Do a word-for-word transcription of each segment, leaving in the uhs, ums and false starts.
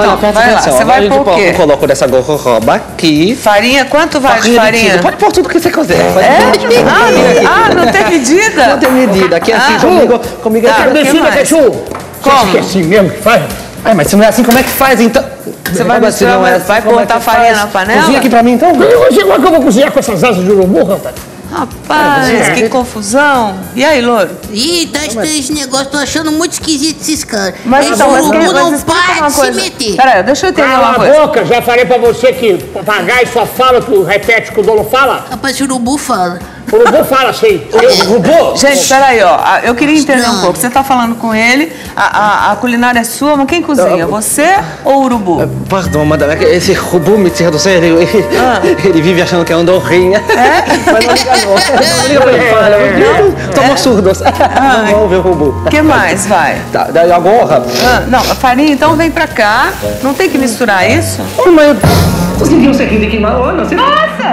olha, presta vai lá. atenção. Você vai a gente pôr o quê? Eu coloco dessa gororoba aqui. Farinha? Quanto vai de farinha? Medida. Pode pôr tudo que você quiser. É? Ah, ah, não tem medida? Não tem medida. Aqui é assim, Ah. comigo, comigo Tá, é o que assim. mais? Como? Acho que é assim mesmo que faz? Ai, mas se não é assim, como é que faz, então? Você vai Como assim misturar, não é mas assim, vai como é botar que farinha faz? na panela? Cozinha aqui pra mim, então. Eu não sei como é que eu vou cozinhar com essas asas de urubu, rapaz. Rapaz, que confusão. E aí, Louro? Ih, tá estranho esse negócio, tô achando muito esquisito esses caras. Mas Esse então, mas urubu quem- mas não explica para uma de se coisa. meter. Peraí, deixa eu entender Cala uma a coisa. boca, já falei pra você que papagaio só fala que o repete que o dono fala. Rapaz, o urubu fala. O urubu fala assim. O urubu? Gente, peraí, ó. a- Eu queria entender um Não. pouco. Você tá falando com ele, a, a, a culinária é sua, mas quem cozinha? Você ou o urubu? Perdão, madame, é que esse robô me tira do sério. Ele, ele vive achando que é andorinha. É? Mas não liga não. Não liga pra ele, fala. Toma surdos. Vamos ver o robô. O que mais, vai? Tá, daí agora... Ah, não, a farinha então vem pra cá. Não tem que misturar isso? Oh, mas eu... Tô sentindo um sequinho de que mal, não sei.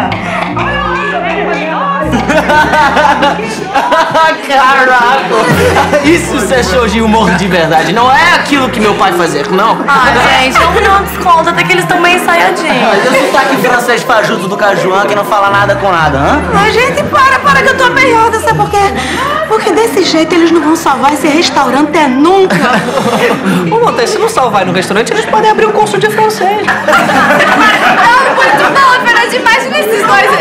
Caraca! Isso é show de humor de verdade. Não é aquilo que meu pai fazia, não. Ah, gente, vamos dar um desconto, até que eles estão bem ensaiadinhos. Mas eu sotaque francês fajuto do Cajuan que não fala nada com nada, hã? Ai, gente, para, para que eu tô aperreada, sabe por quê? Porque desse jeito eles não vão salvar esse restaurante é nunca. Ô, Monteiro, se não salvar no restaurante, eles podem abrir um curso de francês. Não, não foi tudo não, é verdade, imagina esses dois.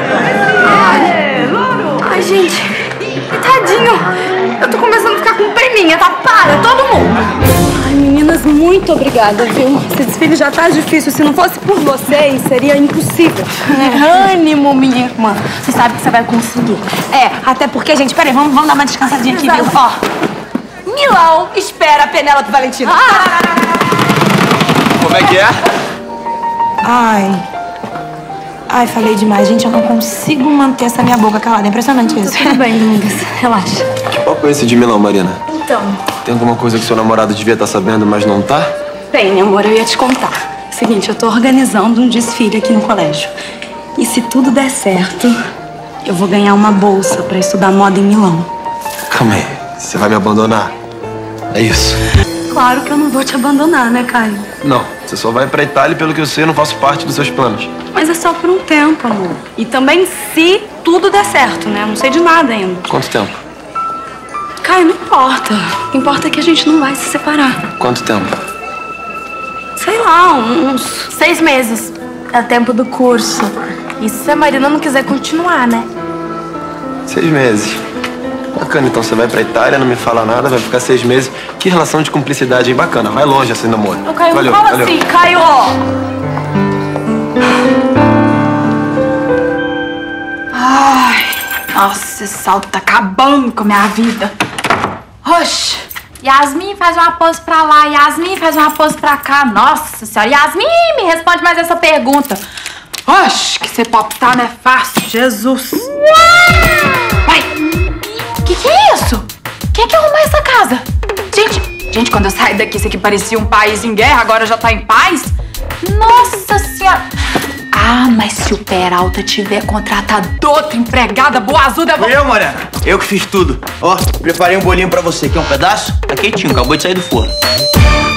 Ai, gente, tadinho. Eu tô começando a ficar com preninha, tá? Para, todo mundo. Ai, meninas, muito obrigada, viu? Esse desfile já tá difícil. Se não fosse por vocês, seria impossível. Ânimo, minha irmã. Você sabe que você vai conseguir. É, até porque, gente, peraí, vamos, vamos dar uma descansadinha aqui, viu? Ó, Milão espera a Penélope Valentina. Como é que é? Ai. Ai, falei demais. Gente, eu não consigo manter essa minha boca calada. É impressionante isso. Tudo bem, Domingas. Relaxa. Que papo é esse de Milão, Marina? Então, Tem alguma coisa que seu namorado devia estar sabendo, mas não tá? bem, meu amor, eu ia te contar. Seguinte, eu tô organizando um desfile aqui no colégio. E se tudo der certo, eu vou ganhar uma bolsa pra estudar moda em Milão. Calma aí, você vai me abandonar? É isso? Claro que eu não vou te abandonar, né, Caio? Não, você só vai pra Itália e pelo que eu sei, eu não faço parte dos seus planos. Mas é só por um tempo, amor. E também se tudo der certo, né? Eu não sei de nada ainda. Quanto tempo? Caio, não importa. O que importa é que a gente não vai se separar. Quanto tempo? Sei lá, uns seis meses. É o tempo do curso. E se a Marina não quiser continuar, né? Seis meses. Bacana, então você vai pra Itália, não me fala nada, vai ficar seis meses. Que relação de cumplicidade, hein? Bacana, vai longe esse namoro. Ô, Caio, valeu, não fala valeu. assim, Caio! Ai, nossa, esse salto tá acabando com a minha vida. Oxe, Yasmin faz uma pose pra lá, Yasmin faz uma pose pra cá. Nossa senhora, Yasmin, me responde mais essa pergunta. Oxe, que ser popstar não é fácil, Jesus. Uai, que que é isso? Quem é que arrumou essa casa? Gente, gente, quando eu saí daqui, isso aqui parecia um país em guerra, agora já tá em paz? Nossa senhora. Ah, mas se o Peralta tiver contratado outra empregada boazuda... Fui eu, Morena. Eu que fiz tudo. Ó, preparei um bolinho pra você. Quer um pedaço? Tá quentinho, acabou de sair do forno.